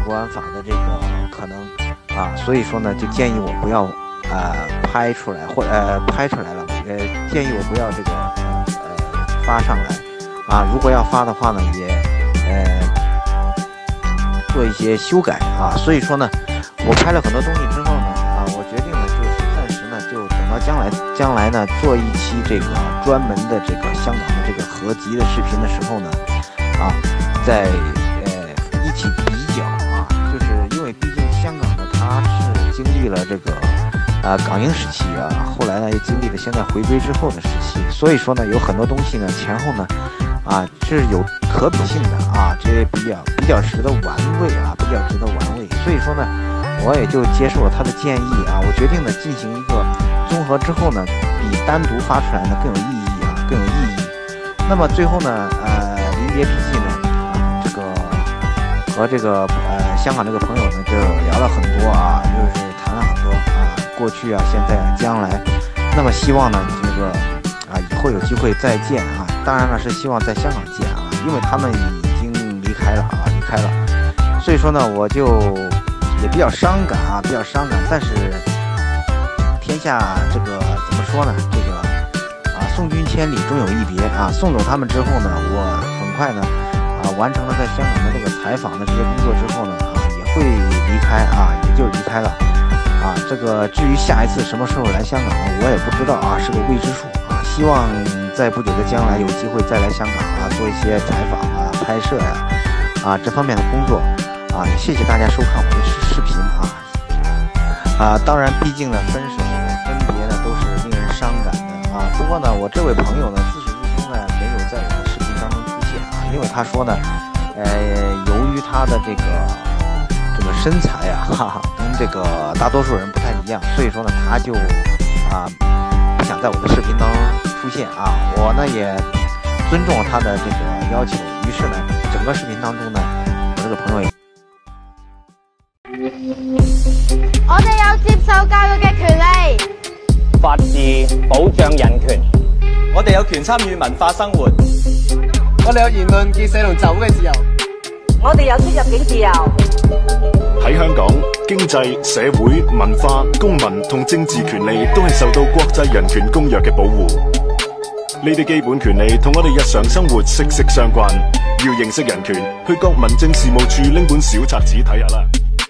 国安法的这个可能啊，所以说呢，就建议我不要拍出来或拍出来了，建议我不要这个发上来啊。如果要发的话呢，也做一些修改啊。所以说呢，我拍了很多东西之后呢，我决定呢就是暂时呢就等到将来呢做一期这个专门的这个香港的这个合集的视频的时候呢，再一起比较啊，就是因为毕竟香港呢它是经历了这个港英时期后来呢又经历了现在回归之后的时期，所以说呢有很多东西呢前后呢是有可比性的这比较值得玩味比较值得玩味，所以说呢我也就接受了他的建议我决定呢进行一个综合之后呢，比单独发出来呢更有意义更有意义。那么最后呢临别之际呢这个和这个香港这个朋友呢就聊了很多就是谈了很多过去现在将来。那么希望呢这个以后有机会再见当然了是希望在香港见因为他们已经离开了，所以说呢我就也比较伤感但是天下这个怎么说呢，这个送君千里终有一别送走他们之后呢，我很快呢完成了在香港的这个采访的这些工作之后呢也会离开也就离开了这个至于下一次什么时候来香港呢，我也不知道是个未知数希望在不久的将来有机会再来香港做一些采访拍摄这方面的工作也谢谢大家收看我的视频当然毕竟呢分手分别呢都是令人伤感的不过呢我这位朋友呢自始至终呢没有在我的视频当中出现因为他说呢由于他的这个身材跟这个大多数人不太一样，所以说呢他就不想在我的视频当中出现我呢也尊重他的这个要求，于是呢整个视频当中呢我这个朋友也我哋有接受教育嘅權利， 法治保障人權， 我哋有權參與文化生活， 我哋有言論結社同集會嘅自由， 我哋有出入境自由。 喺香港，經濟、社會、文化、公民同政治權利都係受到國際人權公約嘅保護。呢啲基本權利同我哋日常生活息息相關。要認識人權，去各民政事務處拎本小冊子睇下啦。